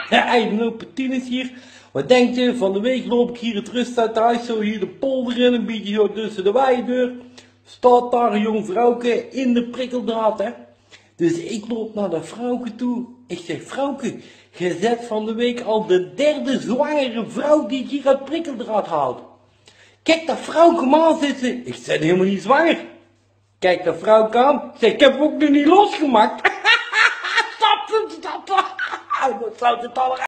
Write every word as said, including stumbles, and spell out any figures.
Hey, lopen tieners hier. Wat denk je? Van de week loop ik hier het rust uit huis, zo hier de polder in, een beetje zo tussen de weideur. Staat daar een jong vrouwke in de prikkeldraad, hè. Dus ik loop naar dat vrouwke toe. Ik zeg, vrouwke, je zet van de week al de derde zwangere vrouw die ik hier uit prikkeldraad haalt. Kijk dat vrouwke maar zitten. Ik ben helemaal niet zwanger. Kijk dat vrouwke aan. Ik zeg, ik heb ook nog niet losgemaakt. Stop, stop, stop. Dat zou het al